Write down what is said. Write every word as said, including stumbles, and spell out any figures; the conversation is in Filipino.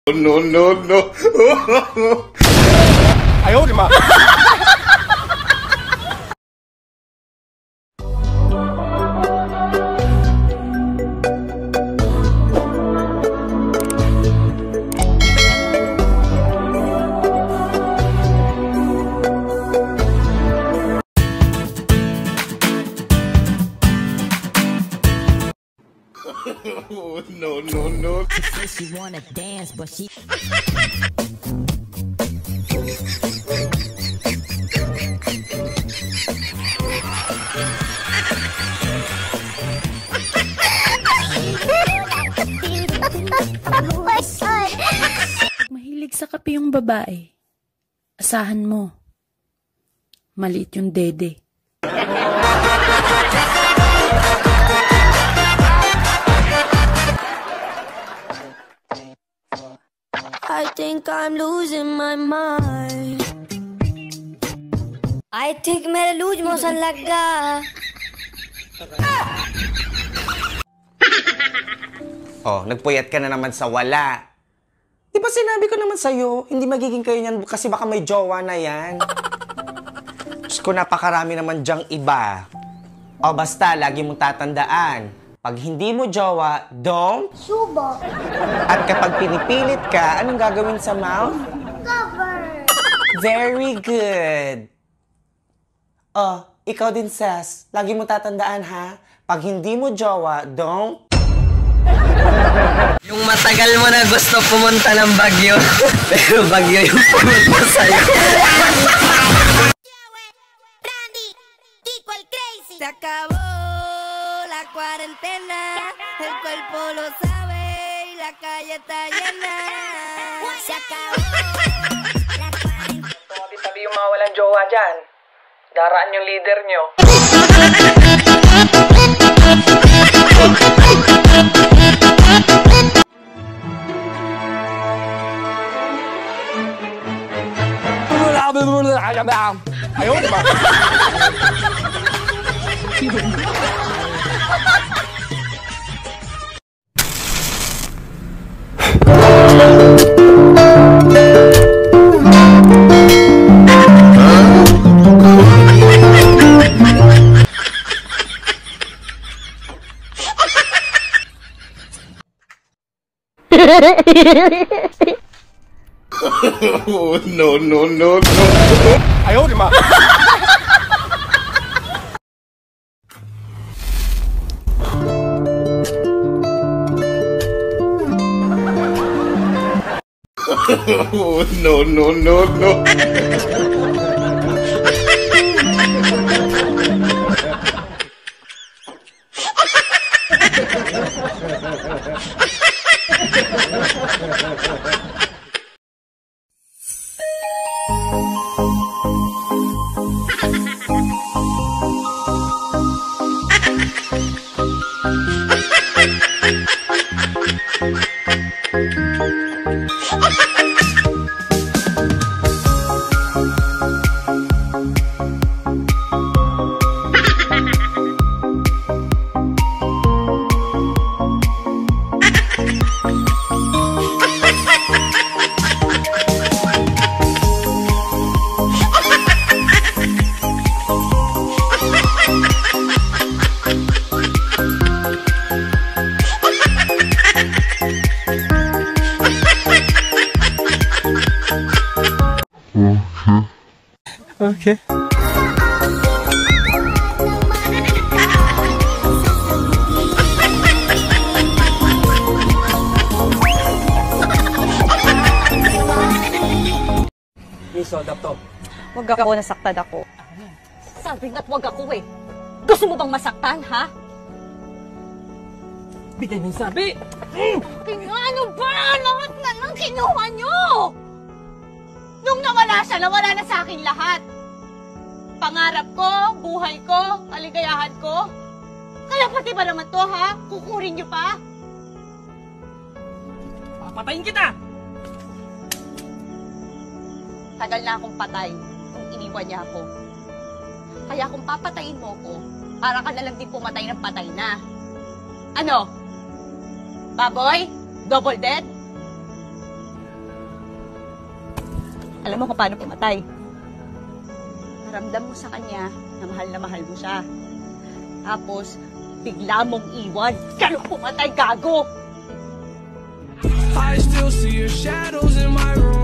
No, no, no. I owed him up. No, no, no. She wanna dance, but she. Mahilig sa kape yung babae. Asahan mo. Maliit yung dede. I think I'm losing my mind. I think मेरे loose motion लग गया. Oh, nagpuyat ka na naman sa wala. Di ba sinabi ko naman sa'yo, hindi magiging kayo niyan kasi baka may jowa na yan. Diyos ko, napakarami naman dyang iba. O basta, lagi mong tatandaan. Pag hindi mo jowa, don't Subo. At kapag pinipilit ka, anong gagawin sa mouth? Cover. Very good. Oh, ikaw din, Sas. Lagi mo tatandaan, ha? Pag hindi mo jowa, don't... Yung matagal mo na gusto pumunta ng Baguio, pero Baguio yung pumunta sa'yo. Se acabó la cuarentena, el cuerpo lo sabe y la calle está llena. Se acabó la cuarentena. Tabi-tabi yung mga walang jowa dyan. Daraan yung leader nyo. I owed him up. No, no, no, no. I owed him up. No, no, no, no. Okay. Please hold up to. Wag ako, nasaktan ako. Sabi nga't wag ako eh. Gusto mo bang masaktan, ha? Bigay mo yung sabi! Kaya ano ba? Lahat na lang kinuha nyo! Nung nawala siya, nawala na sa akin lahat. Pangarap ko, buhay ko, kaligayahan ko. Kaya pati ba naman to, ha? Kukurin nyo pa? Papatayin kita! Tagal na akong patay kung iniwan niya ako. Kaya kung papatayin mo ko, para ka na lang din pumatay ng patay na. Ano? Baboy? Double dead? Alam mo kung paano pumatay? Ramdam mo sa kanya na mahal na mahal mo siya. Tapos, bigla mong iwan. Ganun pumatay, gago! I still see your shadows in my room.